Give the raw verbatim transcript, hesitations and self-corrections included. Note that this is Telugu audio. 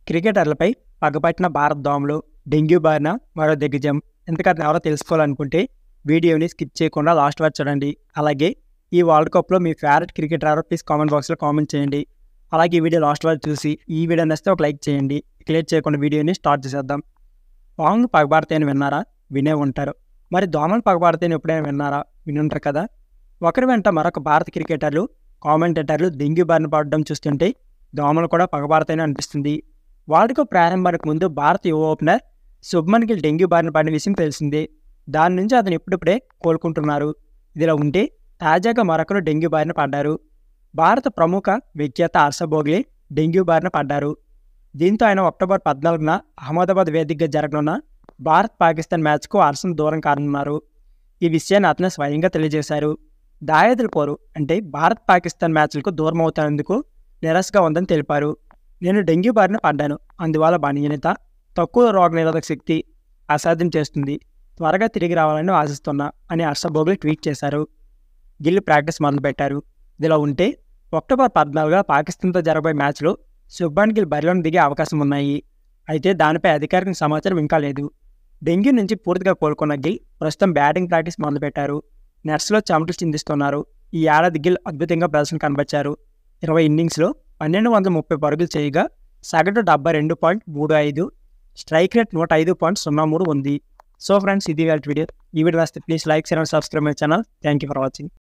క్రికెటర్లపై పగపట్టిన భారత దోమలు, డెంగ్యూ బారిన మరో దిగ్గజం. ఇంతకన్నా ఎవరో తెలుసుకోవాలనుకుంటే వీడియోని స్కిప్ చేయకుండా లాస్ట్ వరకు చూడండి. అలాగే ఈ వరల్డ్ కప్లో మీ ఫేవరెట్ క్రికెటర్ ఎవరో ప్లీజ్ కామెంట్ బాక్స్లో కామెంట్ చేయండి. అలాగే ఈ వీడియో లాస్ట్ వరకు చూసి ఈ వీడియో నచ్చితే ఒక లైక్ చేయండి. క్లియర్ చేయకుండా వీడియోని స్టార్ట్ చేసేద్దాం. పాములు పగబడతాయని విన్నారా? వినే ఉంటారు. మరి దోమలు పగబడతాయని ఎప్పుడైనా విన్నారా? వినుంటారు కదా. ఒకరి వెంట మరొక భారత క్రికెటర్లు, కామెంటేటర్లు డెంగ్యూ బారిన పడడం చూస్తుంటే దోమలు కూడా పగబడతాయని అనిపిస్తుంది. వరల్డ్ కప్ ప్రారంభానికి ముందు భారత యువ ఓపెనర్ శుభ్మన్ గిల్ డెంగ్యూ బారిన పడిన విషయం తెలిసిందే. దాని నుంచి అతను ఇప్పుడిప్పుడే కోలుకుంటున్నారు. ఇదిలా ఉంటే తాజాగా మరొకరు డెంగ్యూ బారిన పడ్డారు. భారత ప్రముఖ విఖ్యాత హర్ష భోగ్లే డెంగ్యూ బారిన పడ్డారు. దీంతో ఆయన అక్టోబర్ పద్నాలుగున అహ్మదాబాద్ వేదికగా జరగనున్న భారత్ పాకిస్తాన్ మ్యాచ్కు హర్షను దూరం కానున్నారు. ఈ విషయాన్ని అతను స్వయంగా తెలియజేశారు. దాయాదుల పోరు అంటే భారత్ పాకిస్తాన్ మ్యాచ్లకు దూరం అవుతున్నందుకు నిరాశగా ఉందని తెలిపారు. నేను డెంగ్యూ బారిన పడ్డాను. అందువల్ల బలహీనత, తక్కువ రోగనిరోధక శక్తి అసాధ్యం చేస్తుంది. త్వరగా తిరిగి రావాలని ఆశిస్తున్నా అని హర్ష భోగ్లే ట్వీట్ చేశారు. గిల్ ప్రాక్టీస్ మొదలుపెట్టారు. ఇదిలా ఉంటే అక్టోబర్ పద్నాలుగున పాకిస్తాన్తో జరగబోయే మ్యాచ్లో శుభ్మన్ గిల్ బరిలోకి దిగే అవకాశం ఉన్నాయి. అయితే దానిపై అధికారిక సమాచారం ఇంకా లేదు. డెంగ్యూ నుంచి పూర్తిగా కోలుకున్న గిల్ ప్రస్తుతం బ్యాటింగ్ ప్రాక్టీస్ మొదలుపెట్టారు. నెట్స్లో చెమటలు చిందిస్తున్నారు. ఈ ఏడాది గిల్ అద్భుతంగా ప్రదర్శన కనబరిచారు. ఇరవై ఇన్నింగ్స్లో పన్నెండు వందల ముప్పై పరుగులు చేయగా సగటు డెబ్బై రెండు పాయింట్ మూడు ఐదు, స్ట్రైక్ రేట్ నూట ఐదు పాయింట్ సున్నా మూడు ఉంది. సో ఫ్రెండ్స్, ఇది వీడియో. ఈ వీడియో వస్తే please like, share and subscribe my channel. Thank you for watching.